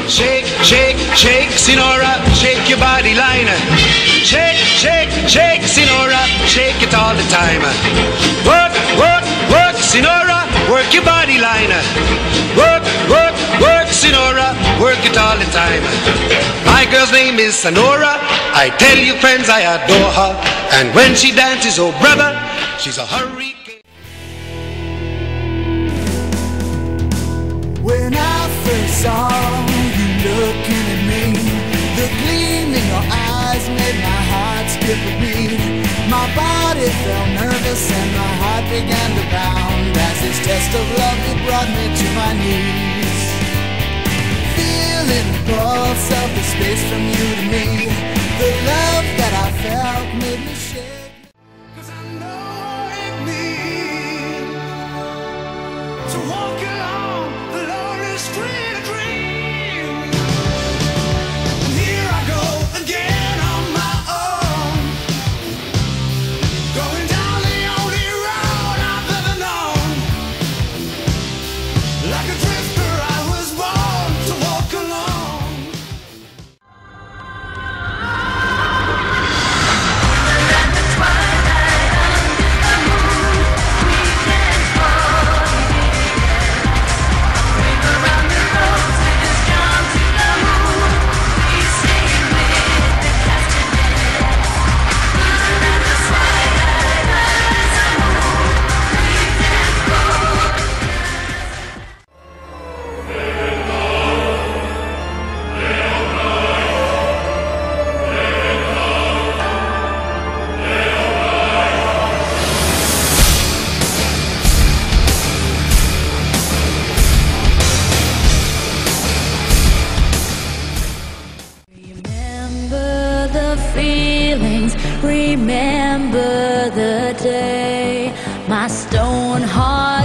Shake, shake, shake, Sinora, shake your body line. Shake, shake, shake, Sinora, shake it all the time. Work, work, work, Sinora, work your body line. Work, work, work, Sinora, work it all the time. My girl's name is Sonora. I tell you friends, I adore her. And when she dances, oh brother, she's a hurricane. When I first saw you looking at me, the gleam in your eyes made my heart skip a beat. My body felt nervous and my heart began to pound as this test of love it brought me to my knees. Feeling the pulse of the space from you to me, the love that I felt made me shake. 'Cause I know what it means to walk along the lonely street of dreams. And here I go again on my own, going down the only road I've ever known. Like a drifter I was born to walk alone. Feelings, remember the day my stone heart